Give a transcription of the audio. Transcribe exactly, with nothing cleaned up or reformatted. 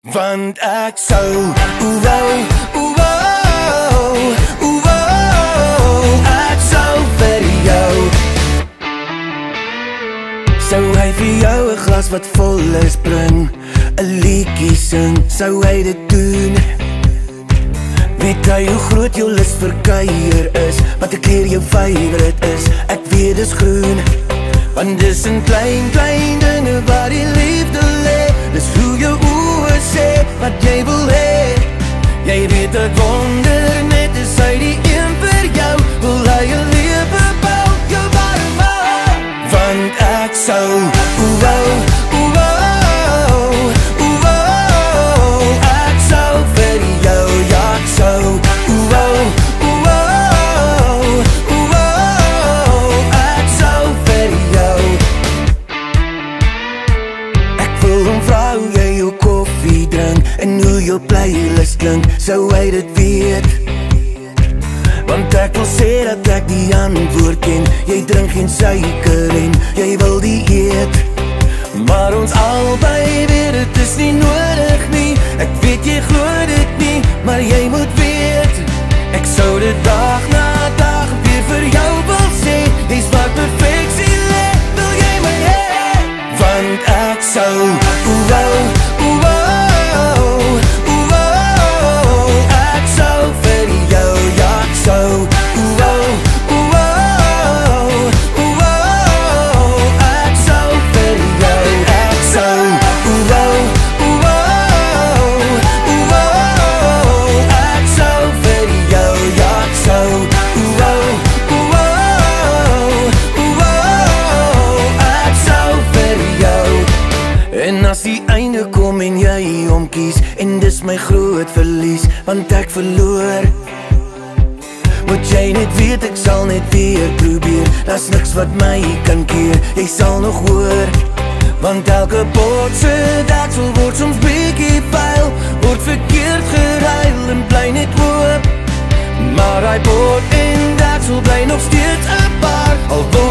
Want ek sou, oe wou, oe wou, oe wou, ek sou vir jou. Sou hy vir jou 'n glas wat vol is bring, 'n liedjie sing, sou hy dit doen? Weet hy hoe groot jou lus vir kuier is, wat 'n kleur jou favourite is, ek weet dis groen. Want dis in klein, klein dinge waar die liefde lê, dis hoe jou oë sê wat jy wil hê. Jy weet ek wonder net, is hy die een vir jou, wil hy 'n lewe bou, jou warm hou. Want ek sou, oe wou, oe wou, oe wou, ek sou vir jou, ja ek sou, oe wou, oe wou, oe wou, ek sou vir jou. Ek wil hom vra hoe jy jou koffie drink en hoe jou playlist klink, sou hy dit weet. Want ek wil sê dat ek die antwoord ken, jy drink geen suiker en jy wil die eet. Maar ons albei weet het is nie nodig nie, ek weet jy glo dit nie, maar jy moet weet, ek sou dit dag na dag weer vir jou wil sê, dis wat perfeksie lê, wil jy my hê? Want ek sou, oe wou, oe wou, oe wou, ek sou vir jou, ja ek sou, oe wou, oe wou, oe wou, ek sou vir jou, ek sou, oe wou, oe wou, oe wou, ek sou vir jou, ja ek sou, oe wou, oe wou, oe wou, ek sou vir jou. En as die einde kom en jy omkies, en dis my groot verlies, want ek verloor, moet jy net weet ek sal net weer probeer, daar's niks wat my kan keer, jy sal nog hoor. Want elke botse daksel word soms bietjie vuil, word verkeerd geruil en bly net oop. Maar hy bot en daksel bly nog steeds 'n paar, al word